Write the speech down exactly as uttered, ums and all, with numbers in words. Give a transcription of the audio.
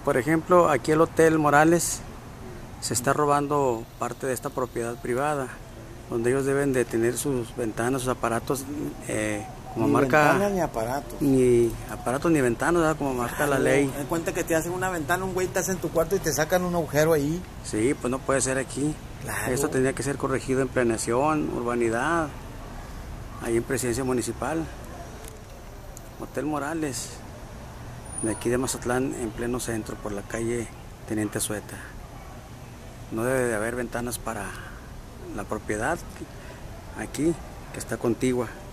por ejemplo, aquí el Hotel Morales se está robando parte de esta propiedad privada, donde ellos deben de tener sus ventanas, sus aparatos, eh, como ni marca... ventanas ni aparatos. Ni aparatos ni ventanas, ¿verdad? Como marca Claro, la ley. ten cuenta que te hacen una ventana, un güey te hace en tu cuarto y te sacan un agujero ahí. Sí, pues no puede ser aquí. Claro. Esto tendría que ser corregido en planeación, urbanidad, ahí en presidencia municipal. Hotel Morales, de aquí de Mazatlán, en pleno centro, por la calle Teniente Sueta. No debe de haber ventanas para la propiedad aquí, que está contigua.